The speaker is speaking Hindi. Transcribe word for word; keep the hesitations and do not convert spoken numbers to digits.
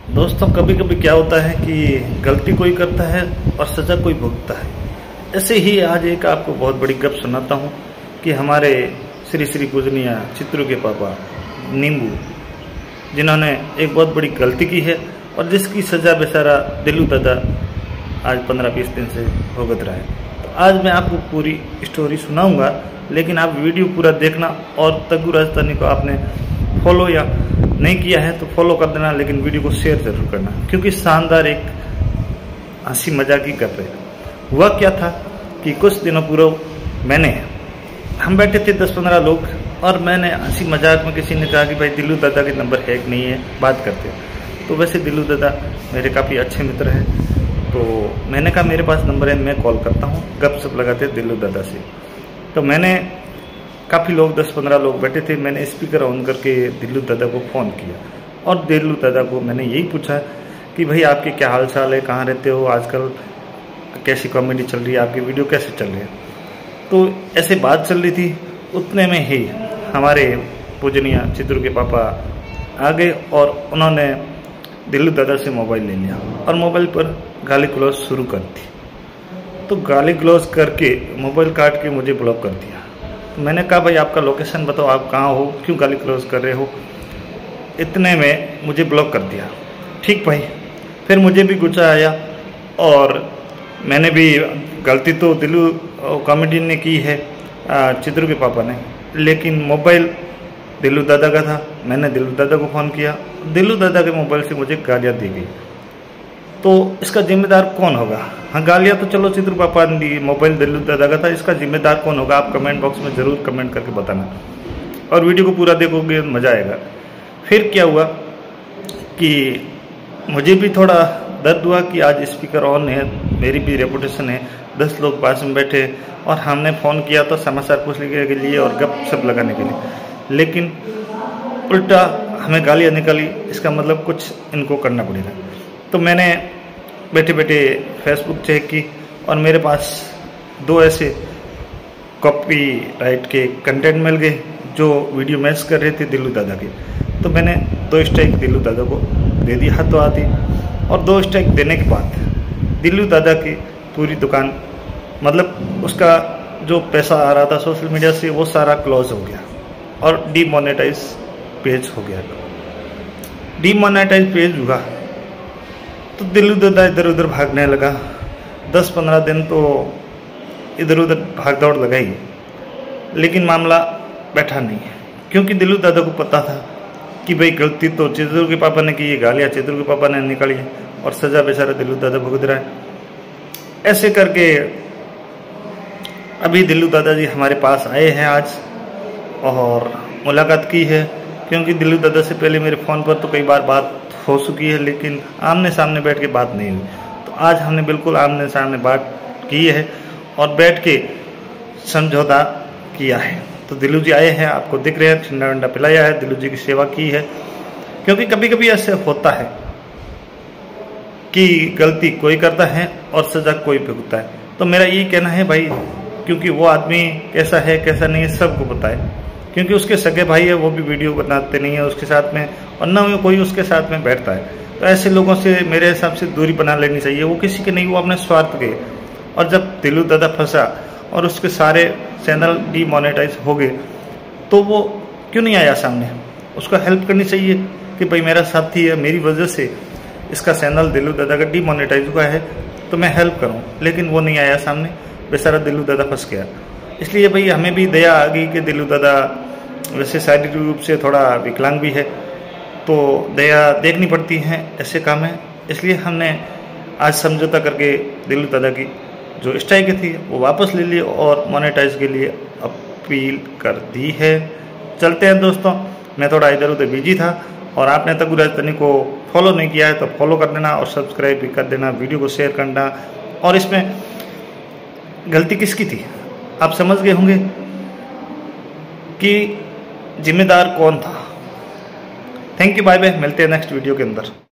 दोस्तों, कभी कभी क्या होता है कि गलती कोई करता है और सज़ा कोई भुगतता है। ऐसे ही आज एक आपको बहुत बड़ी गप सुनाता हूँ कि हमारे श्री श्री पूजनीय चित्रू के पापा नींबू, जिन्होंने एक बहुत बड़ी गलती की है और जिसकी सज़ा बेचारा दिलू दादा आज पंद्रह बीस दिन से भुगत रहा है। तो आज मैं आपको पूरी स्टोरी सुनाऊंगा, लेकिन आप वीडियो पूरा देखना और तग्गू राजस्थानी को आपने फॉलो या नहीं किया है तो फॉलो कर देना, लेकिन वीडियो को शेयर जरूर करना, क्योंकि शानदार एक हंसी मजाक ही कर रहे हैं। हुआ क्या था कि कुछ दिनों पूर्व मैंने हम बैठे थे दस पंद्रह लोग, और मैंने हंसी मजाक में किसी ने कहा कि भाई दिलू दादा के नंबर है कि नहीं है, बात करते हैं। तो वैसे दिलू दादा मेरे काफ़ी अच्छे मित्र हैं, तो मैंने कहा मेरे पास नंबर है, मैं कॉल करता हूँ, गपशप लगाते दिलू दादा से। तो मैंने काफ़ी लोग दस पंद्रह लोग बैठे थे, मैंने स्पीकर ऑन करके दिलू दादा को फ़ोन किया और दिलू दादा को मैंने यही पूछा कि भाई आपके क्या हाल चाल है, कहाँ रहते हो, आजकल कैसी कॉमेडी चल रही है, आपकी वीडियो कैसे चल रही है। तो ऐसे बात चल रही थी, उतने में ही हमारे पूजनीय चित्रू के पापा आ गए और उन्होंने दिलू दादा से मोबाइल ले लिया और मोबाइल पर गाली गलौज शुरू कर दी। तो गाली गलौज करके मोबाइल काट के मुझे ब्लॉक कर दिया। तो मैंने कहा भाई आपका लोकेशन बताओ, आप कहाँ हो, क्यों गाली क्लोज कर रहे हो। इतने में मुझे ब्लॉक कर दिया। ठीक भाई, फिर मुझे भी गुस्सा आया और मैंने भी गलती तो दिलू कॉमेडी ने की है, चित्रू के पापा ने, लेकिन मोबाइल दिलू दादा का था। मैंने दिलू दादा को फ़ोन किया, दिलू दादा के मोबाइल से मुझे गालियाँ दी गई। तो इसका जिम्मेदार कौन होगा? हाँ, गालियाँ तो चलो चित्रू पापा ने दी, मोबाइल दिलू दादा का था, इसका जिम्मेदार कौन होगा? आप कमेंट बॉक्स में ज़रूर कमेंट करके बताना और वीडियो को पूरा देखोगे मज़ा आएगा। फिर क्या हुआ कि मुझे भी थोड़ा दर्द हुआ कि आज स्पीकर ऑन है, मेरी भी रेपुटेशन है, दस लोग पास में बैठे और हमने फ़ोन किया तो समाचार पूछने के लिए और गप शप लगाने के लिए, लेकिन उल्टा हमें गालियाँ निकाली। इसका मतलब कुछ इनको करना पड़ेगा। तो मैंने बैठे बैठे फेसबुक चेक की और मेरे पास दो ऐसे कॉपी राइट के कंटेंट मिल गए जो वीडियो मैच कर रहे थे दिलू दादा के। तो मैंने दो स्ट्राइक दिलू दादा को दे दी हाथों हाथ ही, और दो स्ट्राइक देने के बाद दिलू दादा की पूरी दुकान, मतलब उसका जो पैसा आ रहा था सोशल मीडिया से, वो सारा क्लोज हो गया और डीमोनेटाइज पेज हो गया। डीमोनेटाइज पेज हुआ तो दिलू दादा इधर उधर भागने लगा। दस पंद्रह दिन तो इधर उधर भाग दौड़ लगाई, लेकिन मामला बैठा नहीं, क्योंकि दिलू दादा को पता था कि भाई गलती तो चित्रू के पापा ने की है, गालियाँ चित्रू के पापा ने निकाली और सज़ा बेचारा दिलू दादा भुगत रहा है। ऐसे करके अभी दिलू दादा जी हमारे पास आए हैं आज और मुलाकात की है, क्योंकि दिलू दादा से पहले मेरे फ़ोन पर तो कई बार बात हो चुकी है, लेकिन आमने सामने बैठ के बात नहीं हुई। तो आज हमने बिल्कुल आमने सामने बात की है और बैठ के समझौता किया है। तो दिलू जी आए हैं, आपको दिख रहे हैं, ठंडा वंडा पिलाया है, दिलू जी की सेवा की है, क्योंकि कभी कभी ऐसे होता है कि गलती कोई करता है और सज़ा कोई भुगतता है। तो मेरा यही कहना है भाई, क्योंकि वो आदमी कैसा है कैसा नहीं है सबको पता है, क्योंकि उसके सगे भाई है, वो भी वीडियो बनाते नहीं है उसके साथ में, और न कोई उसके साथ में बैठता है। तो ऐसे लोगों से मेरे हिसाब से दूरी बना लेनी चाहिए। वो किसी के नहीं, वो अपने स्वार्थ के। और जब दिलू दादा फंसा और उसके सारे चैनल डीमोनेटाइज हो गए, तो वो क्यों नहीं आया सामने? उसको हेल्प करनी चाहिए कि भाई मेरा साथी है, मेरी वजह से इसका चैनल दिलू दादा का डीमोनेटाइज हुआ है, तो मैं हेल्प करूँ। लेकिन वो नहीं आया सामने, बेचारा दिलू दादा फंस गया। इसलिए भाई हमें भी दया आ गई कि दिलू दादा वैसे शारीरिक रूप से थोड़ा विकलांग भी है, तो दया देखनी पड़ती है, ऐसे काम है। इसलिए हमने आज समझौता करके दिलू दादा की जो स्ट्राइक थी वो वापस ले ली और मोनेटाइज के लिए अपील कर दी है। चलते हैं दोस्तों, मैं थोड़ा इधर उधर बिजी था, और आपने तग्गू राजस्थानी को फॉलो नहीं किया है तो फॉलो कर देना और सब्सक्राइब भी कर देना, वीडियो को शेयर करना। और इसमें गलती किसकी थी आप समझ गए होंगे कि जिम्मेदार कौन था। थैंक यू, बाय बाय, मिलते हैं नेक्स्ट वीडियो के अंदर।